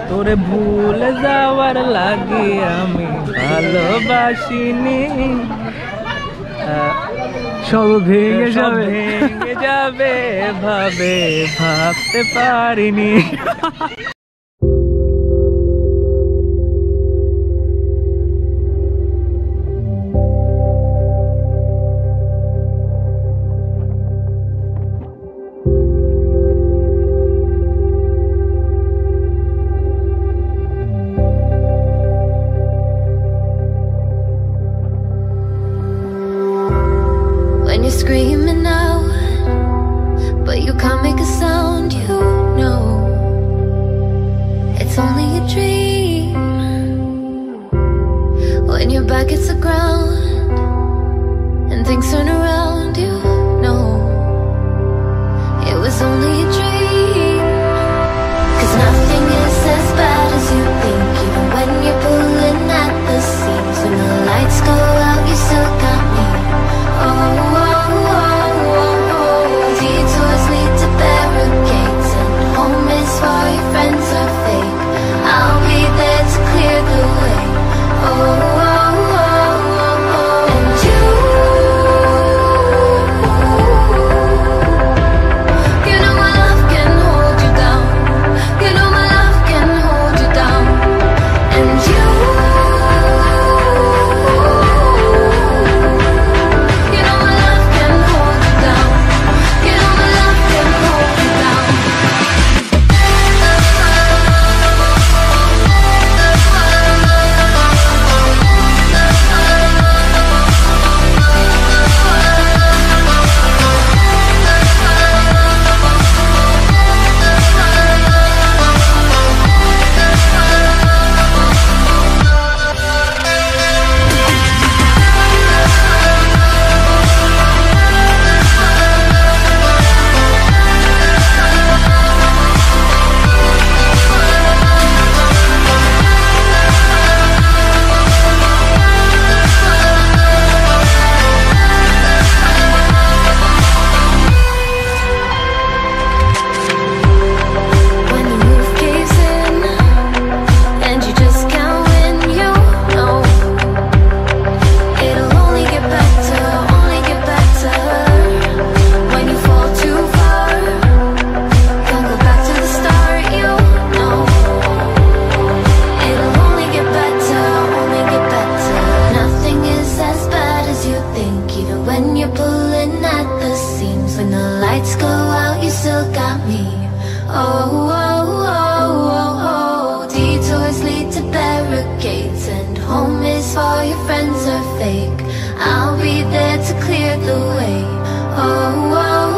তোরে ভুলে যাওয়ার লাগে আমি ভালোবাসিনি। সব ভেঙে যাবে ভেঙে যাবে ভাবতে পারিনি। When you're screaming out, but you can't make a sound, you know it's only a dream. When your back hits the ground and things turn around, you know it was only a dream. 'Cause nothing is as bad as you think, even when you're pulling at the seams. When the lights go out, you still got me. Oh, detours lead to barricades, and home is for your friends are fake. I'll be there to clear the way. Oh, and you know my love can hold you down. You know my love can hold you down. And you know my love can hold you down. You know my love can hold you down. When the roof caves in and you just can't win, you know it'll only get better, only get better. When you fall too far, don't go back to the start, you know it'll only get better, only get better. Nothing is as bad as you think, even when you're pulling at the seams. When the lights go out, you still got me. Oh, detours lead to barricades, and home is for your friends are fake. I'll be there to clear the way. Oh,